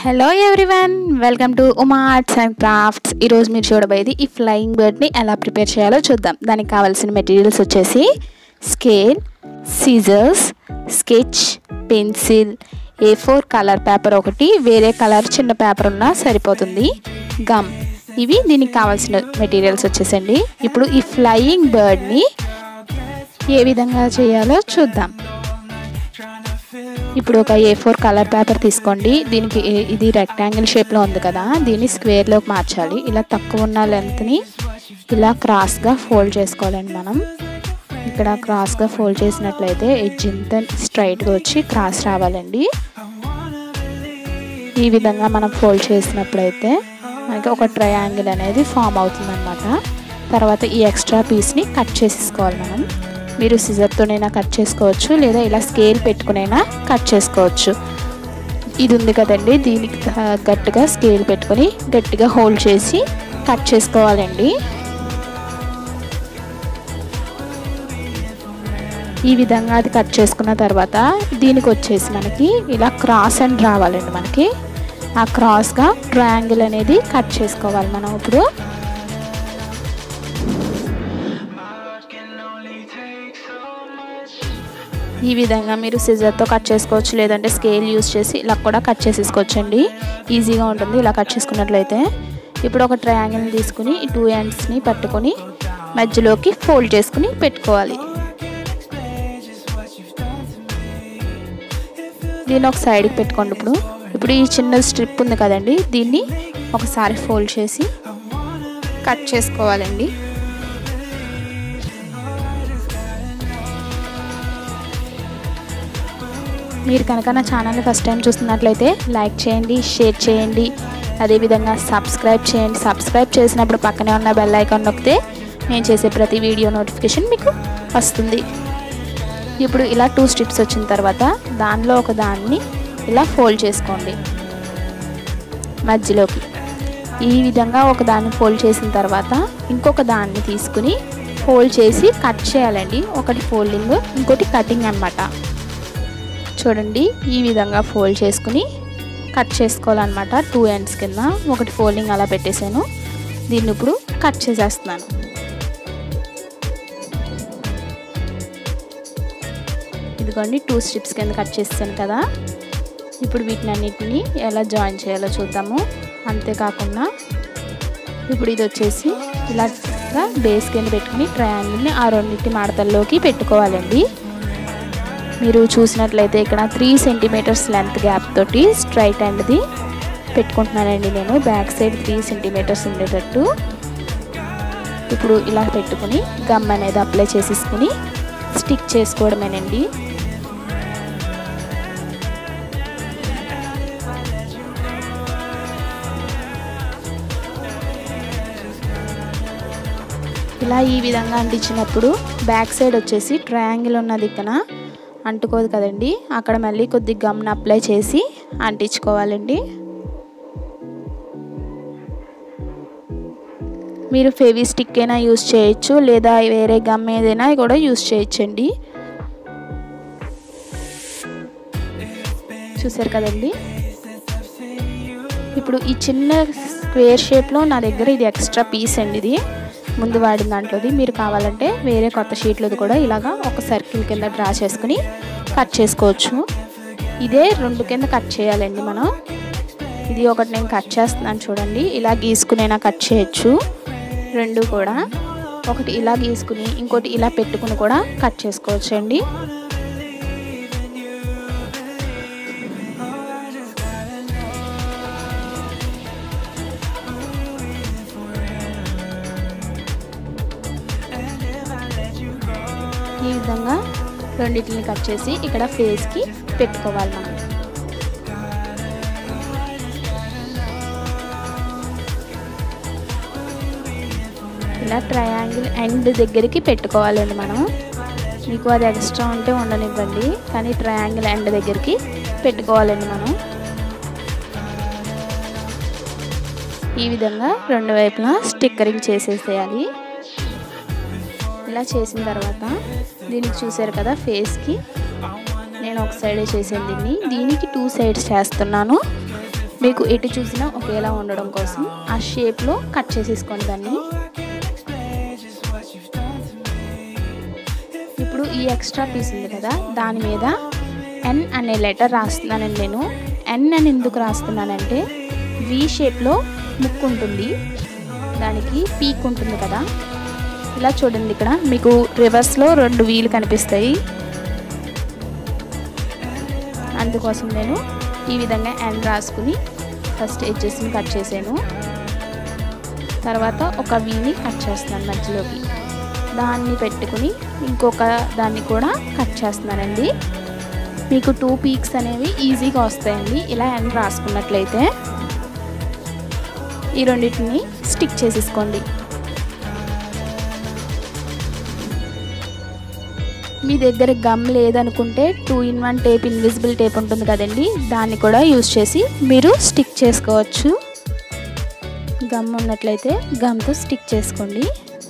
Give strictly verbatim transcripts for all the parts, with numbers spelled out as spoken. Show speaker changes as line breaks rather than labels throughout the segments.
Hello everyone, welcome to Uma arts and crafts. ఈరోజు మీరు చూడబోయేది ఈ ఫ్లయింగ్ బర్డ్ని ఎలా ప్రిపేర్ చేయాలో చూద్దాం. దానికి కావాల్సిన మెటీరియల్స్ వచ్చేసి scale, scissors, sketch, pencil, A four colour paper ఒకటి, వేరే కలర్ చిన్న పేపర్ ఉన్నా సరిపోతుంది, గమ్. ఇవి దీనికి కావాల్సిన మెటీరియల్స్ వచ్చేసండి. ఇప్పుడు ఈ ఫ్లయింగ్ బర్డ్ని ఏ విధంగా చేయాలో చూద్దాం. ఇప్పుడు ఒక ఏ ఫోర్ కలర్ పేపర్ తీసుకోండి. దీనికి ఇది రెక్టాంగిల్ షేప్లో ఉంది కదా, దీన్ని స్క్వేర్లోకి మార్చాలి. ఇలా తక్కువ ఉన్న లెంత్ని ఇలా క్రాస్గా ఫోల్డ్ చేసుకోవాలండి. మనం ఇక్కడ క్రాస్గా ఫోల్డ్ చేసినట్లయితే ఎడ్జ్ ఇంత స్ట్రైట్గా వచ్చి క్రాస్ రావాలండి. ఈ విధంగా మనం ఫోల్డ్ చేసినప్పుడైతే మనకి ఒక ట్రయాంగిల్ అనేది ఫామ్ అవుతుందన్నమాట. తర్వాత ఈ ఎక్స్ట్రా పీస్ని కట్ చేసేసుకోవాలి. మనం మీరు సిజర్తోనైనా కట్ చేసుకోవచ్చు, లేదా ఇలా స్కేల్ పెట్టుకునైనా కట్ చేసుకోవచ్చు. ఇది ఉంది కదండి, దీనికి గట్టిగా స్కేల్ పెట్టుకొని గట్టిగా హోల్డ్ చేసి కట్ చేసుకోవాలండి. ఈ విధంగా అది కట్ చేసుకున్న తర్వాత దీనికి వచ్చేసి మనకి ఇలా క్రాస్ అండ్ రావాలండి. మనకి ఆ క్రాస్గా ట్రయాంగిల్ అనేది కట్ చేసుకోవాలి మనం. ఇప్పుడు ఈ విధంగా మీరు సిజర్తో కట్ చేసుకోవచ్చు, లేదంటే స్కేల్ యూస్ చేసి ఇలా కూడా కట్ చేసేసుకోవచ్చు అండి. ఈజీగా ఉంటుంది ఇలా కట్ చేసుకున్నట్లయితే. ఇప్పుడు ఒక ట్రయాంగిల్ని తీసుకుని ఈ టూ ఎండ్స్ని పట్టుకొని మధ్యలోకి ఫోల్డ్ చేసుకుని పెట్టుకోవాలి. దీన్ని ఒక సైడ్కి పెట్టుకోండి. ఇప్పుడు ఇప్పుడు ఈ చిన్న స్ట్రిప్ ఉంది కదండి, దీన్ని ఒకసారి ఫోల్డ్ చేసి కట్ చేసుకోవాలండి. మీరు కనుక నా ఛానల్ని ఫస్ట్ టైం చూస్తున్నట్లయితే లైక్ చేయండి, షేర్ చేయండి, అదేవిధంగా సబ్స్క్రైబ్ చేయండి. సబ్స్క్రైబ్ చేసినప్పుడు పక్కనే ఉన్న బెల్ ఐకాన్ నొక్కితే నేను చేసే ప్రతి వీడియో నోటిఫికేషన్ మీకు వస్తుంది. ఇప్పుడు ఇలా టూ స్ట్రిప్స్ వచ్చిన తర్వాత దానిలో ఒక దాన్ని ఇలా ఫోల్డ్ చేసుకోండి మధ్యలోకి. ఈ విధంగా ఒక దాన్ని ఫోల్డ్ చేసిన తర్వాత ఇంకొక దాన్ని తీసుకుని ఫోల్డ్ చేసి కట్ చేయాలండి. ఒకటి ఫోల్డింగ్, ఇంకోటి కటింగ్ అన్నమాట. చూడండి, ఈ విధంగా ఫోల్డ్ చేసుకుని కట్ చేసుకోవాలన్నమాట. టూ ఎండ్స్ కింద ఒకటి ఫోల్డింగ్ అలా పెట్టేశాను. దీన్ని ఇప్పుడు కట్ చేసేస్తున్నాను. ఇదిగోండి, టూ స్ట్రిప్స్ కింద కట్ చేసాను కదా. ఇప్పుడు వీటిని అన్నిటిని ఎలా జాయిన్ చేయాలో చూద్దాము. అంతేకాకుండా ఇప్పుడు ఇది వచ్చేసి ఇలా బేస్ కింద పెట్టుకుని ట్రయాంగిల్ని ఆ రెండింటి మడతల్లోకి పెట్టుకోవాలండి. మీరు చూసినట్లయితే ఇక్కడ త్రీ సెంటీమీటర్స్ లెంత్ గ్యాప్ తోటి స్ట్రైట్ అండ్ది పెట్టుకుంటున్నానండి నేను. బ్యాక్ సైడ్ త్రీ సెంటీమీటర్స్ ఉండేటట్టు ఇప్పుడు ఇలా పెట్టుకుని గమ్ అనేది అప్లై చేసేసుకుని స్టిక్ చేసుకోవడమేనండి. ఇలా ఈ విధంగా అంటించినప్పుడు బ్యాక్ సైడ్ వచ్చేసి ట్రయాంగిల్ ఉన్న దిక్కున అంటుకోదు కదండి, అక్కడ మళ్ళీ కొద్ది గమ్ని అప్లై చేసి అంటించుకోవాలండి. మీరు ఫెవీ స్టిక్ అయినా యూస్ చేయొచ్చు, లేదా వేరే గమ్ ఏదైనా కూడా యూస్ చేయొచ్చండి. చూసారు కదండి. ఇప్పుడు ఈ చిన్న స్క్వేర్ షేప్లో నా దగ్గర ఇది ఎక్స్ట్రా పీస్ అండి. ఇది ముందు వాడిన దాంట్లోది. మీరు కావాలంటే వేరే కొత్త షీట్లోది కూడా ఇలాగా ఒక సర్కిల్ కింద డ్రా చేసుకుని కట్ చేసుకోవచ్చు. ఇదే రెండు కింద కట్ చేయాలండి మనం. ఇది ఒకటి నేను కట్ చేస్తున్నాను చూడండి. ఇలా గీసుకునైనా కట్ చేయొచ్చు. రెండు కూడా ఒకటి ఇలా గీసుకుని ఇంకోటి ఇలా పెట్టుకుని కూడా కట్ చేసుకోవచ్చు అండి. ఈ విధంగా రెండింటిని కట్ చేసి ఇక్కడ ఫేస్కి పెట్టుకోవాలి మనం. ఇలా ట్రయాంగిల్ ఎండ్ దగ్గరికి పెట్టుకోవాలండి మనం. మీకు అది ఎక్స్ట్రా ఉంటే ఉండనివ్వండి, కానీ ట్రయాంగిల్ ఎండ్ దగ్గరికి పెట్టుకోవాలండి మనం. ఈ విధంగా రెండు వైపులా స్టిక్కరింగ్ చేసేసేయాలి. ఇలా చేసిన తర్వాత దీనికి చూసారు కదా, ఫేస్కి నేను ఒక సైడే చేసాను. దీన్ని దీనికి టూ సైడ్స్ చేస్తున్నాను. మీకు ఎటు చూసినా ఒకేలా ఉండడం కోసం ఆ షేప్లో కట్ చేసేసుకోండి దాన్ని. ఇప్పుడు ఈ ఎక్స్ట్రా పీస్ ఉంది కదా, దాని మీద ఎన్ అనే లెటర్ రాస్తున్నానండి నేను. ఎన్ అని ఎందుకు రాస్తున్నానంటే వి షేప్లో ముక్కు ఉంటుంది, దానికి పీక్ ఉంటుంది కదా. ఇలా చూడండి, ఇక్కడ మీకు రివర్స్లో రెండు వీలు కనిపిస్తాయి. అందుకోసం నేను ఈ విధంగా ఎన్ రాసుకుని ఫస్ట్ ఎడ్జెస్ని కట్ చేశాను. తర్వాత ఒక వీని కట్ చేస్తున్నాను మధ్యలోకి, దాన్ని పెట్టుకుని ఇంకొక దాన్ని కూడా కట్ చేస్తున్నానండి. మీకు టూ పీక్స్ అనేవి ఈజీగా వస్తాయండి ఇలా ఎన్ రాసుకున్నట్లయితే. ఈ రెండింటిని స్టిక్ చేసేసుకోండి. మీ దగ్గర గమ్ లేదనుకుంటే two in one tape, invisible tape ఉంటుంది కదండి, దాన్ని కూడా యూజ్ చేసి మీరు స్టిక్ చేసుకోవచ్చు. గమ్ ఉన్నట్లయితే గమ్తో స్టిక్ చేసుకోండి.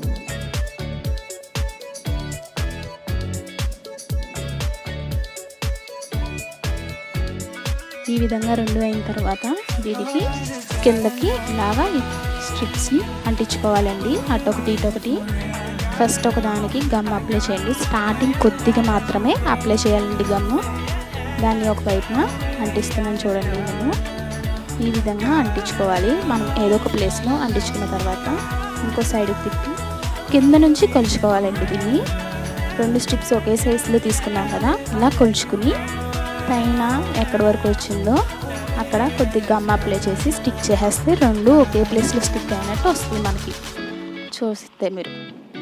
ఈ విధంగా రెండు అయిన తర్వాత వీటికి కిందకి ఇలాగా స్ట్రిప్స్ని అంటించుకోవాలండి, అటొకటి ఇటొకటి. ఫస్ట్ ఒక దానికి గమ్ అప్లై చేయండి, స్టార్టింగ్ కొద్దిగా మాత్రమే అప్లై చేయాలండి గమ్ము. దాన్ని ఒక వైపున అంటిస్తున్నాను చూడండి. నేను ఈ విధంగా అంటించుకోవాలి. మనం ఏదో ఒక ప్లేస్లో అంటించుకున్న తర్వాత ఇంకో సైడ్కి తిప్పి కింద నుంచి కొలుచుకోవాలండి. దీన్ని రెండు స్ట్రిప్స్ ఒకే సైజులో తీసుకున్నాం కదా, ఇలా కొలుచుకుని పైన ఎక్కడి వరకు వచ్చిందో అక్కడ కొద్దిగా గమ్ అప్లై చేసి స్టిక్ చేసేస్తే రెండు ఒకే ప్లేస్లో స్టిక్ అయినట్టు వస్తుంది మనకి, చూస్తే మీరు.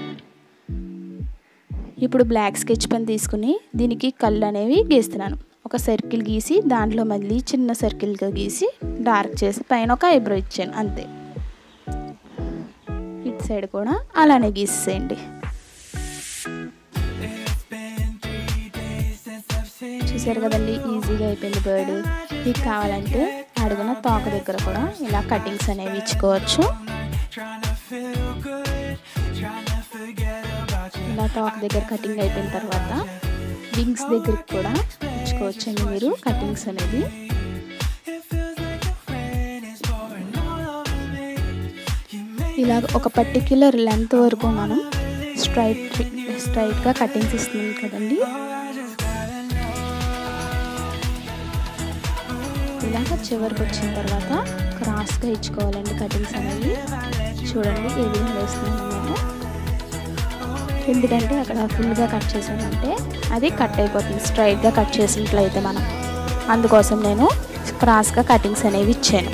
ఇప్పుడు బ్లాక్ స్కెచ్ పెన్ తీసుకుని దీనికి కళ్ళు అనేవి గీస్తున్నాను. ఒక సర్కిల్ గీసి దాంట్లో మళ్ళీ చిన్న సర్కిల్గా గీసి డార్క్ చేసి పైన ఒక ఐబ్రో ఇచ్చాను అంతే. ఇటు సైడ్ కూడా అలానే గీసేయండి. చూసారు కదండి, ఈజీగా అయిపోయింది బర్డ్. మీకు కావాలంటే అడుగున తోక దగ్గర కూడా ఇలా కటింగ్స్ అనేవి ఇచ్చుకోవచ్చు. ఇలా తోక దగ్గర కటింగ్ అయిపోయిన తర్వాత వింగ్స్ దగ్గరికి కూడా ఇచ్చుకోవచ్చండి మీరు కటింగ్స్ అనేది. ఇలా ఒక పర్టిక్యులర్ లెంత్ వరకు మనం స్ట్రైట్ స్ట్రైట్గా కటింగ్స్ ఇస్తున్నాం కదండి. ఇలాగ చివరికి వచ్చిన తర్వాత క్రాస్గా ఇచ్చుకోవాలండి కటింగ్స్ అనేవి. చూడండి ఏ విధంగా వేస్తున్నాను నేను, ఎందుకంటే అక్కడ ఫుల్గా కట్ చేసానంటే అది కట్ అయిపోతుంది స్ట్రైట్గా కట్ చేసినట్లయితే మనం. అందుకోసం నేను క్రాస్గా కటింగ్స్ అనేవి ఇచ్చాను.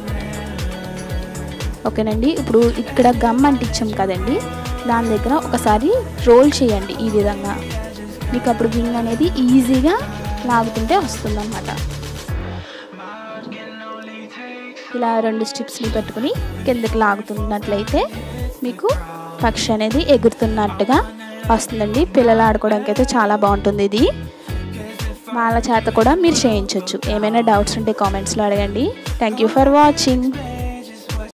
ఓకేనండి, ఇప్పుడు ఇక్కడ గమ్ అంటించాం కదండి, దాని దగ్గర ఒకసారి రోల్ చేయండి ఈ విధంగా. మీకు అప్పుడు వింగ్ అనేది ఈజీగా లాగుతుంటే వస్తుందన్నమాట. ఇలా రెండు స్ట్రిప్స్ని పెట్టుకుని కిందకి లాగుతున్నట్లయితే మీకు పక్షి అనేది ఎగురుతున్నట్టుగా వస్తుందండి. పిల్లలు ఆడుకోవడానికి అయితే చాలా బాగుంటుంది ఇది. వాళ్ళ చేత కూడా మీరు చేయించవచ్చు. ఏమైనా డౌట్స్ ఉంటే కామెంట్స్లో అడగండి. Thank you for watching.